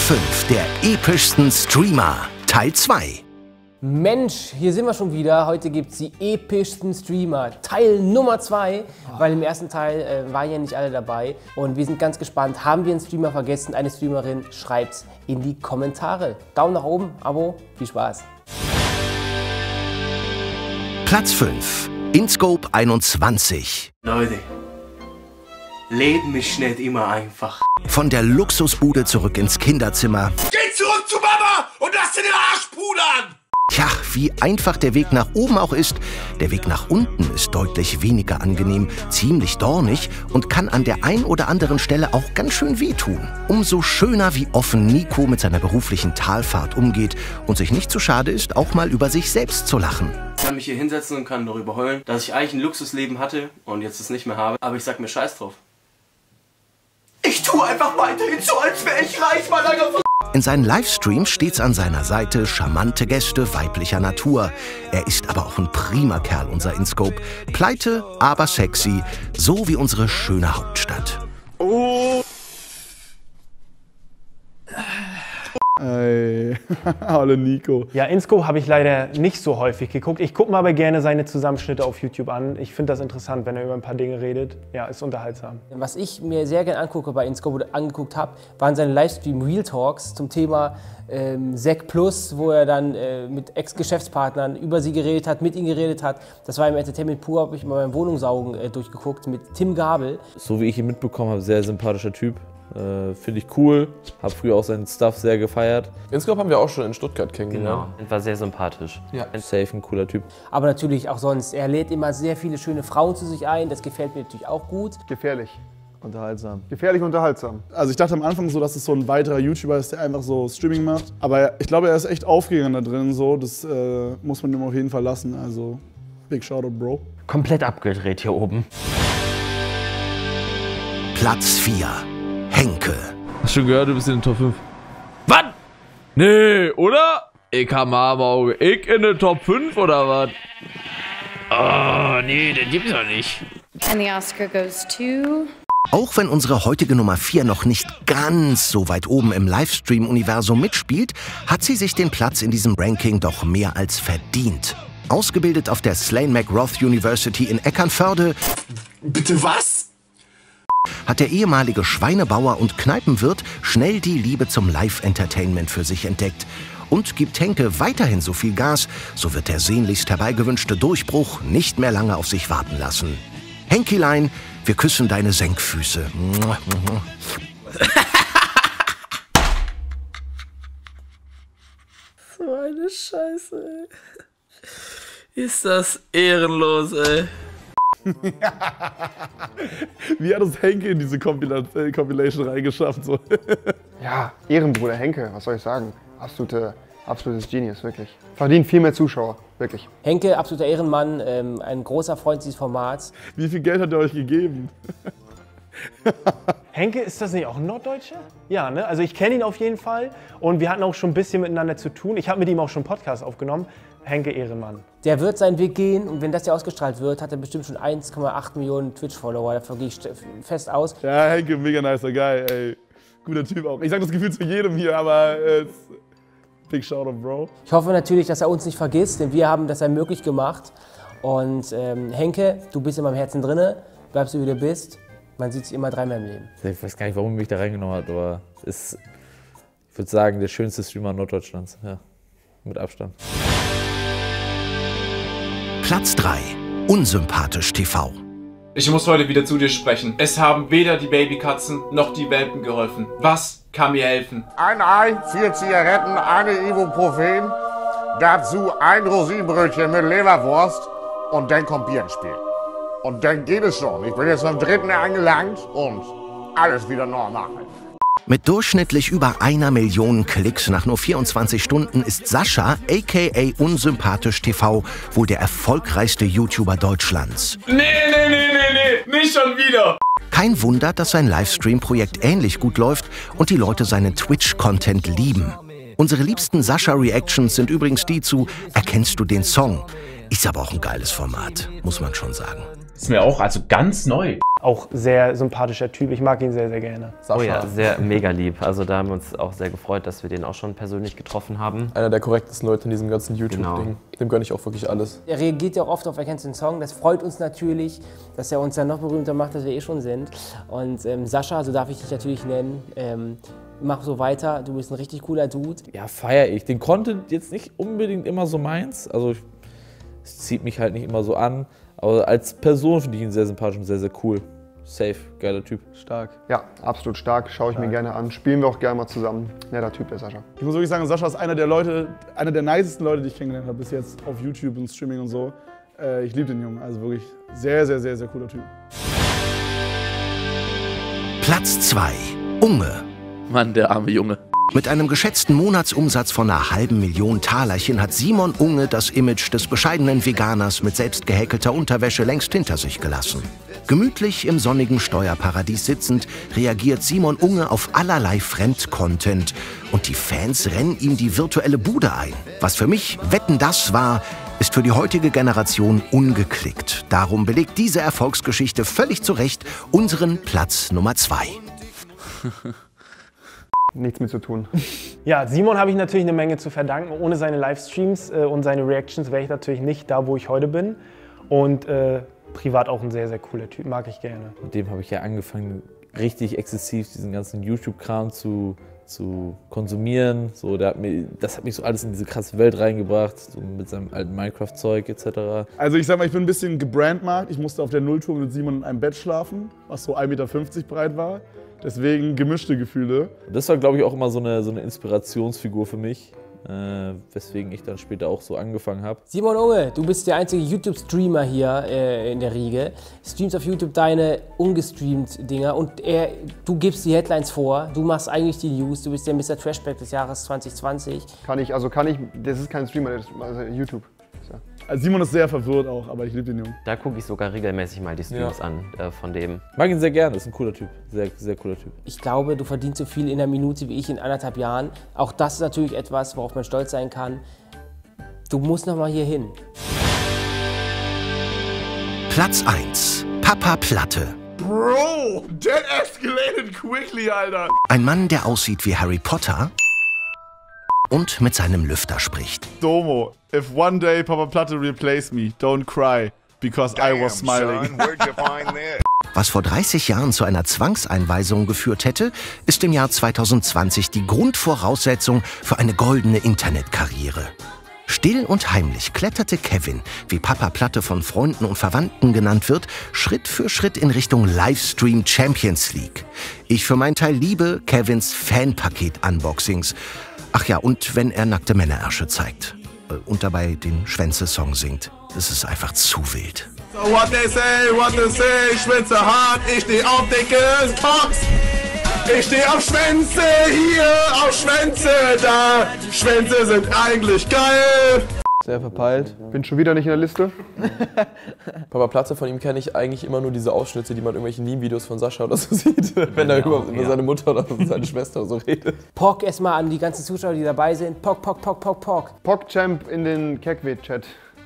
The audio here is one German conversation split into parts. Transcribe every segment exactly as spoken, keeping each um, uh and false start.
fünf der epischsten Streamer, Teil zwei. Mensch, hier sind wir schon wieder. Heute gibt es die epischsten Streamer, Teil Nummer zwei, weil im ersten Teil äh, waren ja nicht alle dabei. Und wir sind ganz gespannt, haben wir einen Streamer vergessen, eine Streamerin? Schreibt's in die Kommentare. Daumen nach oben, Abo, viel Spaß. Platz fünf, InScope einundzwanzig. Leute, Leben ist nicht immer einfach. Von der Luxusbude zurück ins Kinderzimmer. Geh zurück zu Mama und lass dir den Arsch pudern! Tja, wie einfach der Weg nach oben auch ist, der Weg nach unten ist deutlich weniger angenehm, ziemlich dornig und kann an der ein oder anderen Stelle auch ganz schön wehtun. Umso schöner, wie offen Nico mit seiner beruflichen Talfahrt umgeht und sich nicht zu schade ist, auch mal über sich selbst zu lachen. Ich kann mich hier hinsetzen und kann darüber heulen, dass ich eigentlich ein Luxusleben hatte und jetzt es nicht mehr habe, aber ich sag mir Scheiß drauf. Ich tue einfach weiterhin so, als wäre ich reich, Mann, Alter. In seinen Livestreams stets an seiner Seite charmante Gäste weiblicher Natur. Er ist aber auch ein prima Kerl, unser InScope. Pleite, aber sexy, so wie unsere schöne Hauptstadt. Oh. Ey, hallo Nico. Ja, InScope habe ich leider nicht so häufig geguckt. Ich gucke mir aber gerne seine Zusammenschnitte auf YouTube an. Ich finde das interessant, wenn er über ein paar Dinge redet. Ja, ist unterhaltsam. Was ich mir sehr gerne angucke bei InScope oder angeguckt habe, waren seine Livestream Real Talks zum Thema ähm, Sek Plus, wo er dann äh, mit Ex-Geschäftspartnern über sie geredet hat, mit ihnen geredet hat. Das war im Entertainment pur, habe ich mal beim Wohnungssaugen äh, durchgeguckt mit Tim Gabel. So wie ich ihn mitbekommen habe, sehr sympathischer Typ. Äh, Finde ich cool, habe früher auch seinen Stuff sehr gefeiert. InScope haben wir auch schon in Stuttgart kennengelernt. Genau, war sehr sympathisch. Ja. Safe, ein cooler Typ. Aber natürlich auch sonst, er lädt immer sehr viele schöne Frauen zu sich ein, das gefällt mir natürlich auch gut. Gefährlich. Unterhaltsam. Gefährlich unterhaltsam. Also ich dachte am Anfang so, dass es so ein weiterer YouTuber ist, der einfach so Streaming macht. Aber ich glaube, er ist echt aufgegangen da drin, so. Das äh, muss man ihm auf jeden Fall lassen. Also, big shoutout, Bro. Komplett abgedreht hier oben. Platz vier. Henke. Hast du schon gehört, du bist in den Top fünf? Was? Nee, oder? Ich hab mal am Auge. Ich in den Top fünf oder was? Oh, nee, den gibt's doch nicht. And the Oscar goes to... Auch wenn unsere heutige Nummer vier noch nicht ganz so weit oben im Livestream-Universum mitspielt, hat sie sich den Platz in diesem Ranking doch mehr als verdient. Ausgebildet auf der Slane McGrath University in Eckernförde. Bitte was? Hat der ehemalige Schweinebauer und Kneipenwirt schnell die Liebe zum Live-Entertainment für sich entdeckt. Und gibt Henke weiterhin so viel Gas, so wird der sehnlichst herbeigewünschte Durchbruch nicht mehr lange auf sich warten lassen. Henkilein, wir küssen deine Senkfüße. So eine Scheiße, ey. Ist das ehrenlos, ey. Wie hat uns Henke in diese Compila äh, Compilation reingeschafft? So. Ja, Ehrenbruder Henke, was soll ich sagen? Absolute, absolutes Genius, wirklich. Verdient viel mehr Zuschauer, wirklich. Henke, absoluter Ehrenmann, ähm, ein großer Freund dieses Formats. Wie viel Geld hat er euch gegeben? Henke, ist das nicht auch ein Norddeutscher? Ja, ne? Also ich kenne ihn auf jeden Fall und wir hatten auch schon ein bisschen miteinander zu tun. Ich habe mit ihm auch schon einen Podcast aufgenommen. Henke Ehrenmann. Der wird seinen Weg gehen und wenn das hier ausgestrahlt wird, hat er bestimmt schon eins Komma acht Millionen Twitch-Follower. Davon gehe ich fest aus. Ja, Henke, mega nicer Guy, ey. Guter Typ auch. Ich sag das Gefühl zu jedem hier, aber äh, big shoutout, Bro. Ich hoffe natürlich, dass er uns nicht vergisst, denn wir haben das ja möglich gemacht. Und ähm, Henke, du bist in meinem Herzen drinne, bleibst du wie du bist. Man sieht sich immer dreimal im Leben. Ich weiß gar nicht, warum er mich da reingenommen hat, aber es ist, ich würde sagen, der schönste Streamer Norddeutschlands. Ja, mit Abstand. Platz drei. Unsympathisch T V. Ich muss heute wieder zu dir sprechen. Es haben weder die Babykatzen noch die Welpen geholfen. Was kann mir helfen? Ein Ei, vier Zigaretten, eine Ibuprofen, dazu ein Rosinenbrötchen mit Leberwurst und dann kommt Bier ins Spiel. Und dann geht es schon. Ich bin jetzt am dritten angelangt und alles wieder normal. Mit durchschnittlich über einer Million Klicks nach nur vierundzwanzig Stunden ist Sascha, aka Unsympathisch T V, wohl der erfolgreichste YouTuber Deutschlands. Nee, nee, nee, nee, nee, nicht schon wieder! Kein Wunder, dass sein Livestream-Projekt ähnlich gut läuft und die Leute seinen Twitch-Content lieben. Unsere liebsten Sascha-Reactions sind übrigens die zu "Erkennst du den Song?" Ist aber auch ein geiles Format, muss man schon sagen. ist mir auch also ganz neu. Auch sehr sympathischer Typ, ich mag ihn sehr, sehr gerne. Oh ja, sehr mega lieb. Also da haben wir uns auch sehr gefreut, dass wir den auch schon persönlich getroffen haben. Einer der korrektesten Leute in diesem ganzen YouTube-Ding. Genau. Dem gönne ich auch wirklich alles. Er reagiert ja auch oft auf Erkennst den Song. Das freut uns natürlich, dass er uns dann noch berühmter macht, als wir eh schon sind. Und ähm, Sascha, so darf ich dich natürlich nennen, ähm, mach so weiter. Du bist ein richtig cooler Dude. Ja, feiere ich. Den Content jetzt nicht unbedingt immer so meins. Also es zieht mich halt nicht immer so an. Aber als Person finde ich ihn sehr sympathisch und sehr, sehr cool. Safe, geiler Typ. Stark. Ja, absolut stark. Schaue ich stark. mir gerne an. Spielen wir auch gerne mal zusammen. Netter Typ, der Sascha. Ich muss wirklich sagen, Sascha ist einer der Leute, einer der nicesten Leute, die ich kennengelernt habe bis jetzt auf YouTube und Streaming und so. Äh, ich liebe den Jungen. Also wirklich sehr, sehr, sehr, sehr cooler Typ. Platz zwei. Unge. Mann, der arme Junge. Mit einem geschätzten Monatsumsatz von einer halben Million Talerchen hat Simon Unge das Image des bescheidenen Veganers mit selbst gehäkelter Unterwäsche längst hinter sich gelassen. Gemütlich im sonnigen Steuerparadies sitzend, reagiert Simon Unge auf allerlei Fremdcontent. Und die Fans rennen ihm die virtuelle Bude ein. Was für mich Wetten, das war, ist für die heutige Generation ungeklickt. Darum belegt diese Erfolgsgeschichte völlig zu Recht unseren Platz Nummer zwei. Nichts mit zu tun. Ja, Simon habe ich natürlich eine Menge zu verdanken. Ohne seine Livestreams äh, und seine Reactions wäre ich natürlich nicht da, wo ich heute bin. Und äh, privat auch ein sehr, sehr cooler Typ, mag ich gerne. Mit dem habe ich ja angefangen, richtig exzessiv diesen ganzen YouTube-Kram zu, zu konsumieren. So, der hat mir, das hat mich so alles in diese krasse Welt reingebracht, so mit seinem alten Minecraft-Zeug et cetera. Also ich sag mal, ich bin ein bisschen gebrandmarkt. Ich musste auf der Nulltour mit Simon in einem Bett schlafen, was so ein Meter fünfzig breit war. Deswegen gemischte Gefühle. Das war, glaube ich, auch immer so eine, so eine Inspirationsfigur für mich, äh, weswegen ich dann später auch so angefangen habe. Simon Unge, du bist der einzige YouTube-Streamer hier äh, in der Riege. Streamst auf YouTube deine ungestreamt Dinger und er, du gibst die Headlines vor, du machst eigentlich die News, du bist der Mister Trashback des Jahres zwanzig zwanzig. Kann ich, also kann ich, das ist kein Streamer, das ist also YouTube. Ja. Also Simon ist sehr verwirrt auch, aber ich liebe den Jungen. Da gucke ich sogar regelmäßig mal die Streams ja. an äh, von dem. Mag ihn sehr gerne, ist ein cooler Typ. Sehr, sehr cooler Typ. Ich glaube, du verdienst so viel in einer Minute wie ich in anderthalb Jahren. Auch das ist natürlich etwas, worauf man stolz sein kann. Du musst noch mal hier hin. Platz eins. Papa Platte. Bro, that escalated quickly, Alter. Ein Mann, der aussieht wie Harry Potter und mit seinem Lüfter spricht. Domo, if one day Papa Platte replace me, don't cry, because Damn, I was smiling. Son, where'd you find this? Was vor dreißig Jahren zu einer Zwangseinweisung geführt hätte, ist im Jahr zweitausendzwanzig die Grundvoraussetzung für eine goldene Internetkarriere. Still und heimlich kletterte Kevin, wie Papa Platte von Freunden und Verwandten genannt wird, Schritt für Schritt in Richtung Livestream Champions League. Ich für meinen Teil liebe Kevins Fanpaket-Unboxings. Ach ja, und wenn er nackte Männerärsche zeigt und dabei den Schwänze-Song singt. Das ist einfach zu wild. So what they say, what they say, ich schwänze hart, ich steh auf dicke Tops. Ich steh auf Schwänze hier, auf Schwänze da. Schwänze sind eigentlich geil. Sehr verpeilt. Bin schon wieder nicht in der Liste. Papa Platte, von ihm kenne ich eigentlich immer nur diese Ausschnitte, die man in irgendwelchen Meme-Videos von Sascha oder so sieht, wenn er über, über seine Mutter oder seine Schwester oder so redet. Pock erstmal an die ganzen Zuschauer, die dabei sind. Pock, Pock, Pock, Pock, Pock. Pock-Champ in den Kekwe-Chat.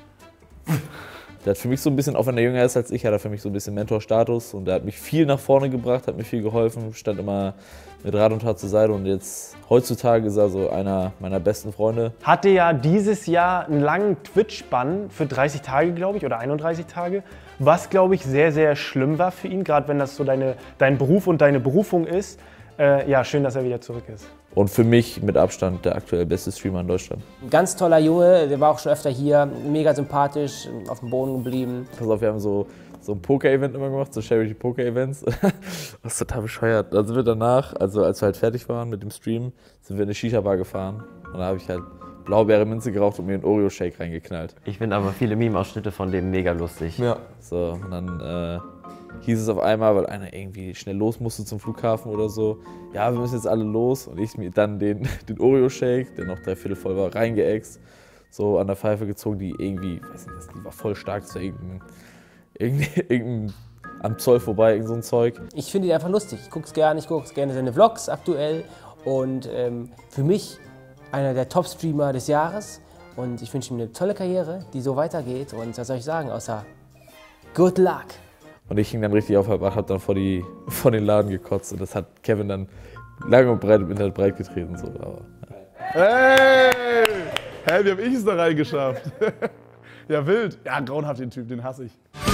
Der hat für mich so ein bisschen, auch wenn er jünger ist als ich, hat er für mich so ein bisschen Mentorstatus und er hat mich viel nach vorne gebracht, hat mir viel geholfen, stand immer mit Rat und Tat zur Seite und jetzt, heutzutage ist er so einer meiner besten Freunde. Hatte ja dieses Jahr einen langen Twitch-Bann für dreißig Tage, glaube ich, oder einunddreißig Tage, was, glaube ich, sehr, sehr schlimm war für ihn, gerade wenn das so deine, dein Beruf und deine Berufung ist. Äh, ja, schön, dass er wieder zurück ist. Und für mich mit Abstand der aktuell beste Streamer in Deutschland. Ein ganz toller Junge, der war auch schon öfter hier, mega sympathisch, auf dem Boden geblieben. Pass auf, wir haben so, so ein Poker-Event immer gemacht, so Charity-Poker-Events. Das ist total bescheuert. Da sind wir danach, also als wir halt fertig waren mit dem Stream, sind wir in eine Shisha-Bar gefahren. Und da habe ich halt Blaubeere-Minze geraucht und mir einen Oreo-Shake reingeknallt. Ich finde aber viele Meme-Ausschnitte von dem mega lustig. Ja. So, und dann äh, hieß es auf einmal, weil einer irgendwie schnell los musste zum Flughafen oder so, ja, wir müssen jetzt alle los. Und ich mir dann den, den Oreo-Shake, der noch dreiviertel voll war, reingeäxt, so an der Pfeife gezogen, die irgendwie, weiß nicht, die war voll stark, zu irgendein, irgendein, irgendein am Zoll vorbei, irgend so ein Zeug. Ich finde ihn einfach lustig, ich gucke es gerne, ich gucke gerne seine Vlogs aktuell und ähm, für mich einer der Top-Streamer des Jahres und ich wünsche ihm eine tolle Karriere, die so weitergeht und was soll ich sagen, außer Good luck. Und ich hing dann richtig auf, hab, hab dann vor, die, vor den Laden gekotzt und das hat Kevin dann lange und breit im Internet breit getreten. So. Aber, ja. Hey! Hä, wie hab ich es da reingeschafft? Ja, wild. Ja, grauenhaft den Typ, den hasse ich.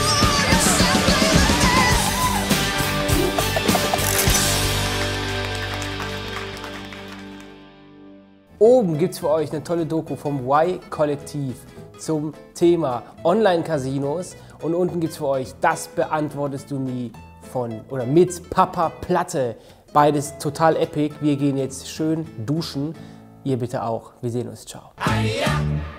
Oben gibt es für euch eine tolle Doku vom Y-Kollektiv zum Thema Online-Casinos. Und unten gibt es für euch Das beantwortest du nie von oder mit Papa Platte. Beides total epic. Wir gehen jetzt schön duschen. Ihr bitte auch. Wir sehen uns. Ciao.